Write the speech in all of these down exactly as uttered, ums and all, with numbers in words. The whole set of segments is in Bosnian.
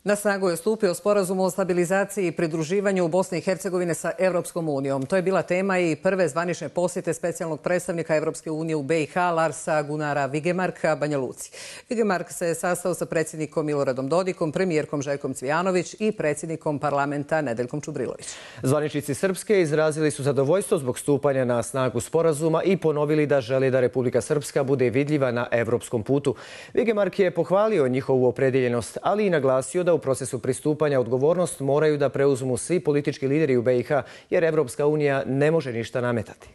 Na snagu je stupio sporazum o stabilizaciji i pridruživanju u Bosni i Hercegovine sa Evropskom unijom. To je bila tema i prve zvanične posjete specijalnog predstavnika Evropske unije u be i ha Larsa Gunara Vigemarka Banja Luci. Vigemark se sastao sa predsjednikom Miloradom Dodikom, premijerkom Željkom Cvijanović i predsjednikom parlamenta Nedeljkom Čubrilović. Zvaničnici Srpske izrazili su zadovoljstvo zbog stupanja na snagu sporazuma i ponovili da žele da Republika Srpska bude vidljiva na evropskom putu. Vigemark je pohvalio njihovu opredjeljenost, ali i naglasio da u procesu pristupanja odgovornost moraju da preuzmu svi politički lideri u be i ha, jer Evropska unija ne može ništa nametati.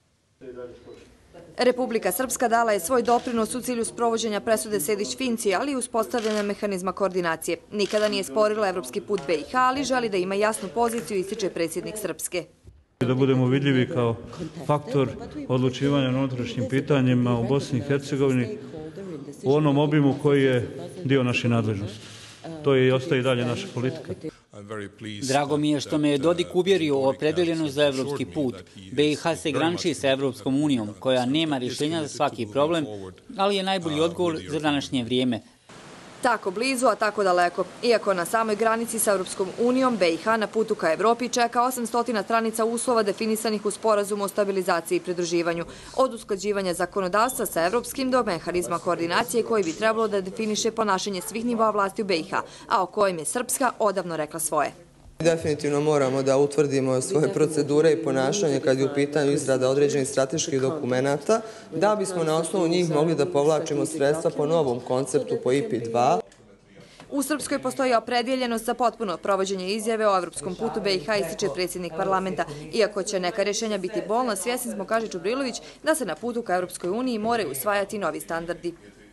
Republika Srpska dala je svoj doprinos u cilju sprovođenja presude Sejdić-Finci, ali i uspostavljanja mehanizma koordinacije. Nikada nije sporila evropski put be i ha, ali želi da ima jasnu poziciju, ističe predsjednik Srpske. Da budemo vidljivi kao faktor odlučivanja na unutrašnjim pitanjima u Bosni i Hercegovini u onom obimu koji je dio naše nadležnosti. To je i ostaje i dalje naša politika. Drago mi je što me je Dodik uvjerio o opredeljenost za evropski put. be i ha se graniči sa Evropskom unijom, koja nema rješenja za svaki problem, ali je najbolji odgovor za današnje vrijeme. Tako blizu, a tako daleko. Iako na samoj granici sa Evropskom unijom, be i ha na putu ka Evropi čeka osamsto stranica uslova definisanih u sporazumu o stabilizaciji i pridruživanju. Od usklađivanja zakonodavstva sa evropskim do mehanizma koordinacije koji bi trebalo da definiše ponašanje svih nivoa vlasti u be i ha, a o kojem je Srpska odavno rekla svoje. Definitivno moramo da utvrdimo svoje procedure i ponašanje kad je u pitanju izrada određenih strateških dokumenata, da bismo na osnovu njih mogli da povlačimo sredstva po novom konceptu po i pe dva. U Srpskoj postoji opredjeljenost za potpuno provođenje izjave o evropskom putu be i ha, ističe predsjednik parlamenta. Iako će neka rješenja biti bolna, svjesni smo, kaže Čubrilović, da se na putu ka Evropskoj uniji moraju usvajati novi standardi.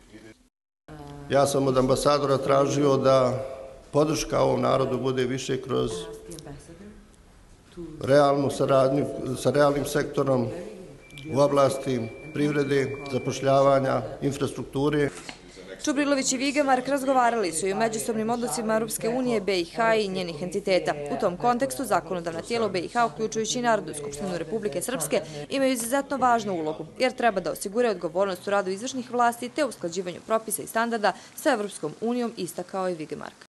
Ja sam od ambasadora tražio da podrška ovom narodu bude više kroz realnu saradnju sa realnim sektorom u oblasti privrede, zapošljavanja, infrastrukture. Čubrilović i Vigemark razgovarali su i o međusobnim odnosima Europske unije, be i ha i njenih entiteta. U tom kontekstu zakonodavna tijela be i ha, uključujući i Narodnu skupštinu Republike Srpske, imaju izuzetno važnu ulogu, jer treba da osiguraju odgovornost u radu izvršnih vlasti te usklađivanju propisa i standarda sa Evropskom unijom, istakao je Vigemark.